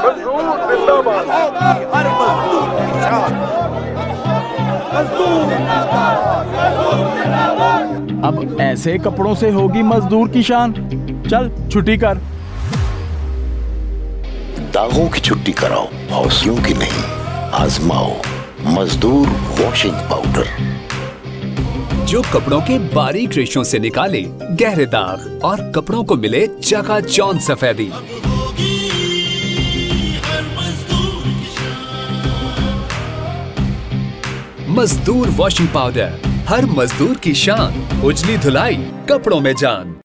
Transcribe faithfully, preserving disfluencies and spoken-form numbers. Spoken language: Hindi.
मजदूर जिंदाबाद। हर मजदूर की शान। मजदूर जिंदाबाद। अब ऐसे कपड़ों से होगी मजदूर की शान। चल छुट्टी कर। दागों की छुट्टी कराओ, हौसलों की नहीं। आजमाओ मजदूर वॉशिंग पाउडर, जो कपड़ों के बारीक रेशों से निकाले गहरे दाग और कपड़ों को मिले चकाचौंध सफेदी। मजदूर वॉशिंग पाउडर, हर मजदूर की शान। उजली धुलाई, कपड़ों में जान।